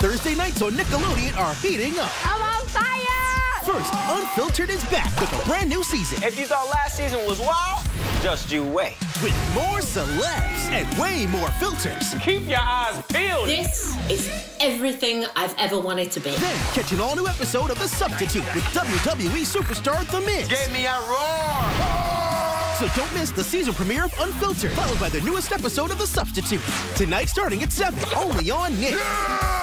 Thursday nights on Nickelodeon are heating up. I'm on fire! First, Unfiltered is back with a brand new season. If you thought last season was wild, just you wait. With more celebs and way more filters. Keep your eyes peeled. This is everything I've ever wanted to be. Then catch an all-new episode of The Substitute with WWE superstar The Miz. Give me a roar! So don't miss the season premiere of Unfiltered, followed by the newest episode of The Substitute. Tonight starting at 7, only on Nick. Yeah!